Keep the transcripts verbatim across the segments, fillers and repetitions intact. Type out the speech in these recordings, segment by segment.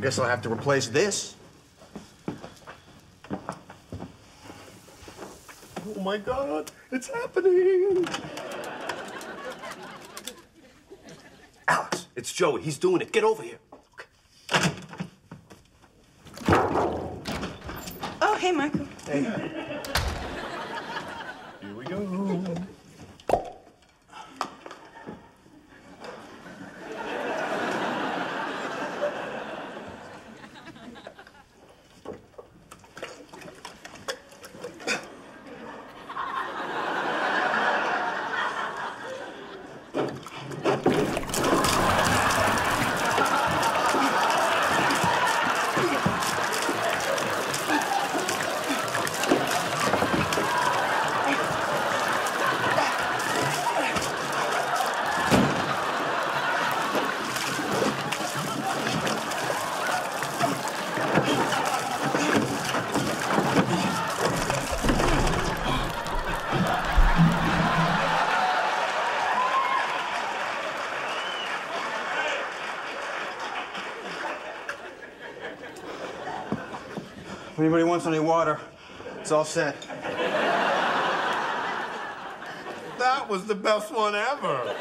guess I'll have to replace this. Oh my God, it's happening. Alex, it's Joey. He's doing it. Get over here. Okay. Oh, hey, Michael. Hey. Here we go. If anybody wants any water, it's all set. That was the best one ever.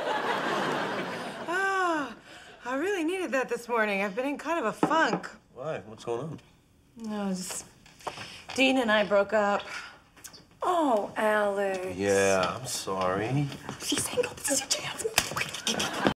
Ah, I really needed that this morning. I've been in kind of a funk. Why? What's going on? No, just Dean and I broke up. Oh, Alex. Yeah, I'm sorry. She's saying, oh, this is your chance.